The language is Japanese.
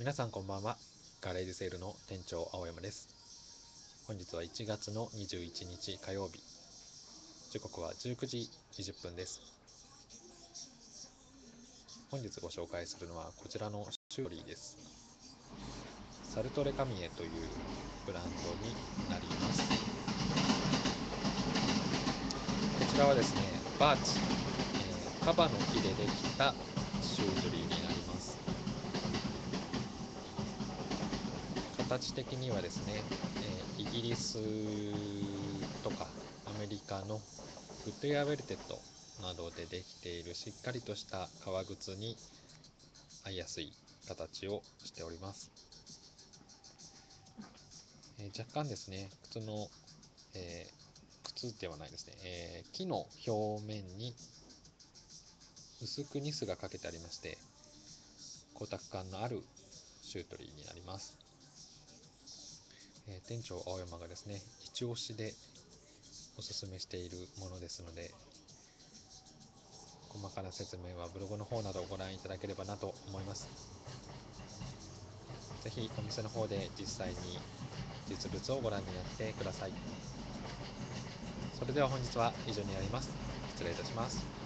皆さんこんばんは。ガレージセールの店長青山です。本日は1月の21日火曜日、時刻は19時20分です。本日ご紹介するのはこちらのシュートリーです。サルトレカミエというブランドになります。こちらはですね、バーチ、カバの木でできたシュートリーになります。形的にはですね、イギリスとかアメリカのグッドエアウェルテッドなどでできているしっかりとした革靴に合いやすい形をしております。若干ですね、靴ではないですね、木の表面に薄くニスがかけてありまして、光沢感のあるシュートリーになります。店長青山がですね、一押しでおすすめしているものですので、細かな説明はブログの方などをご覧いただければなと思います。ぜひお店の方で実際に実物をご覧になってください。それでは本日は以上になります。失礼いたします。